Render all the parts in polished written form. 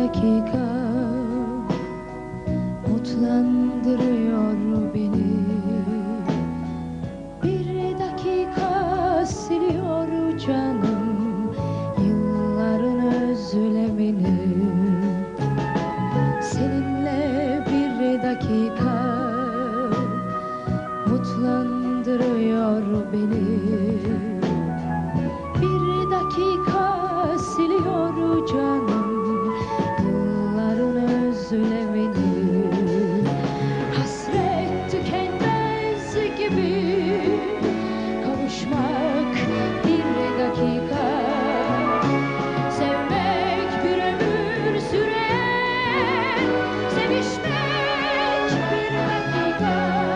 dakika mutlandırıyor beni. Bir dakika siliyor canım yılların özlemini. Seninle bir dakika mutlandırıyor beni. Bir dakika siliyor canım yılların özlemini. Hasret tükenmez gibi kavuşmak bir dakika, sevmek bir ömür sürer, sevişmek bir dakika.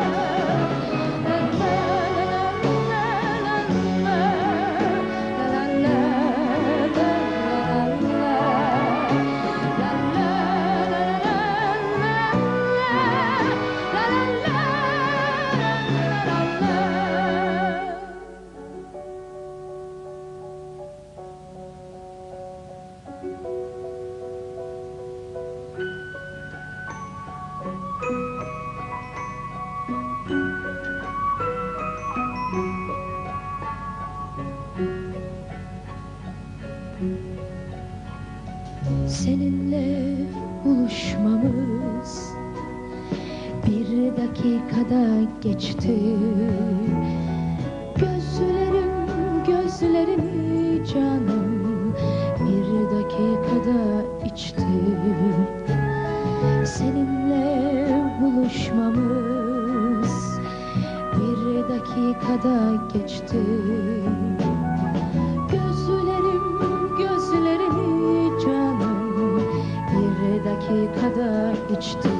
Seninle buluşmamız bir dakikada geçti. Gözlerini canım bir dakikada içti. Seninle buluşmamız bir dakikada geçti. Gözlerini canım bir dakikada içti.